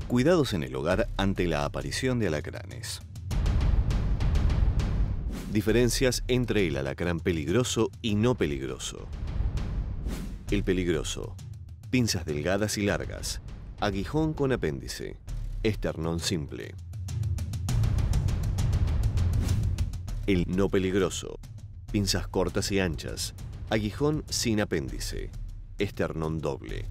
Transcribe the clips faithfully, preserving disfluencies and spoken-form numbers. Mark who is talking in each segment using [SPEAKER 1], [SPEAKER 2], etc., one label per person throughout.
[SPEAKER 1] Cuidados en el hogar ante la aparición de alacranes. Diferencias entre el alacrán peligroso y no peligroso. El peligroso: pinzas delgadas y largas, aguijón con apéndice, esternón simple. El no peligroso: pinzas cortas y anchas, aguijón sin apéndice, esternón doble.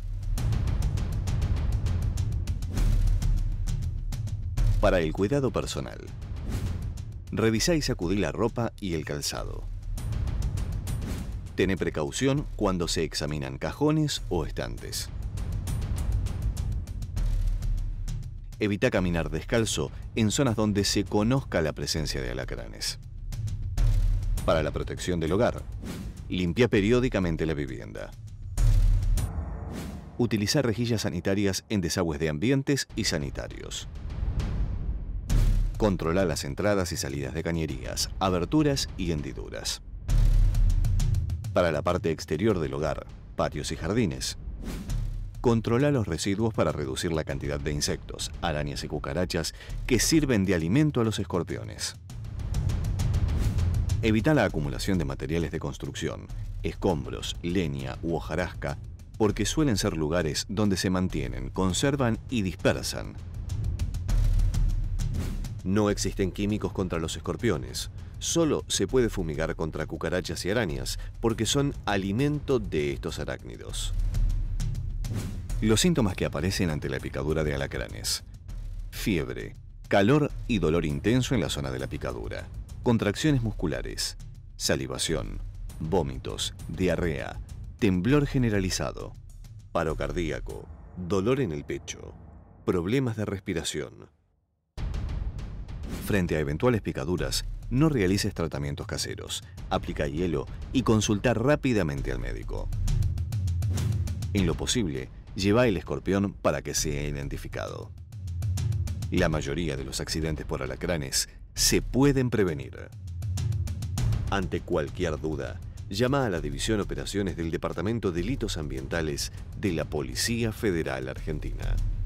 [SPEAKER 1] Para el cuidado personal: revisá y sacudí la ropa y el calzado. Tené precaución cuando se examinan cajones o estantes. Evita caminar descalzo en zonas donde se conozca la presencia de alacranes. Para la protección del hogar: limpia periódicamente la vivienda. Utiliza rejillas sanitarias en desagües de ambientes y sanitarios. Controla las entradas y salidas de cañerías, aberturas y hendiduras. Para la parte exterior del hogar, patios y jardines: controla los residuos para reducir la cantidad de insectos, arañas y cucarachas que sirven de alimento a los escorpiones. Evita la acumulación de materiales de construcción, escombros, leña u hojarasca, porque suelen ser lugares donde se mantienen, conservan y dispersan. No existen químicos contra los escorpiones. Solo se puede fumigar contra cucarachas y arañas, porque son alimento de estos arácnidos. Los síntomas que aparecen ante la picadura de alacranes: fiebre, calor y dolor intenso en la zona de la picadura, contracciones musculares, salivación, vómitos, diarrea, temblor generalizado, paro cardíaco, dolor en el pecho, problemas de respiración. Frente a eventuales picaduras, no realices tratamientos caseros, aplica hielo y consulta rápidamente al médico. En lo posible, lleva el escorpión para que sea identificado. La mayoría de los accidentes por alacranes se pueden prevenir. Ante cualquier duda, llama a la División Operaciones del Departamento de Delitos Ambientales de la Policía Federal Argentina.